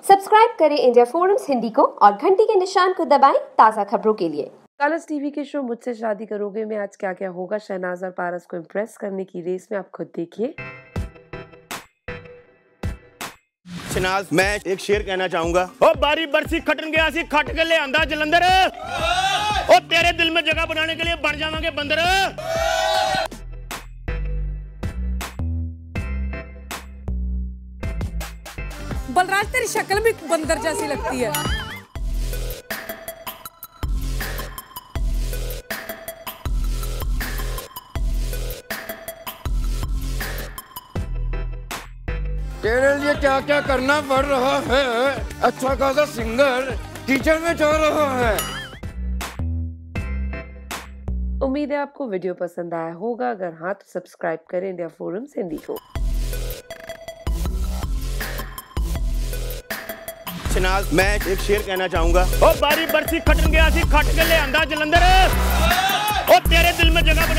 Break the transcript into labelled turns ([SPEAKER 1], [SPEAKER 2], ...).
[SPEAKER 1] Subscribe करें India forums Hindi को और घंटी के निशान को दबाएं ताज़ा खबरों के लिए।
[SPEAKER 2] कलर्स टीवी के शो मुझसे शादी करोगे में आज क्या क्या होगा शहनाज और पारस को इम्प्रेस करने की रेस में आप खुद देखिए।
[SPEAKER 3] शहनाज, मैं एक शेर कहना चाहूंगा। ओ बारी बरसी खटन गया सी खट के ले आंदा जलंधर, ओ तेरे दिल में जगह बनाने के लिए बन जावांगे बंदर।
[SPEAKER 4] बलराज तेरी शक्ल भी बंदर जैसी लगती है।
[SPEAKER 5] तेरे लिए क्या क्या करना पड़ रहा है, अच्छा खासा सिंगर टीचर में जा रहा है।
[SPEAKER 2] उम्मीद है आपको वीडियो पसंद आया होगा, अगर हाँ तो सब्सक्राइब करें इंडिया फोरम्स हिंदी को।
[SPEAKER 3] शहनाज, मैं एक शेर कहना चाहूंगा। ओ बारी बरसी खटन गया सी खट के ले आंदा जलंधर, ओ तेरे दिल में जगह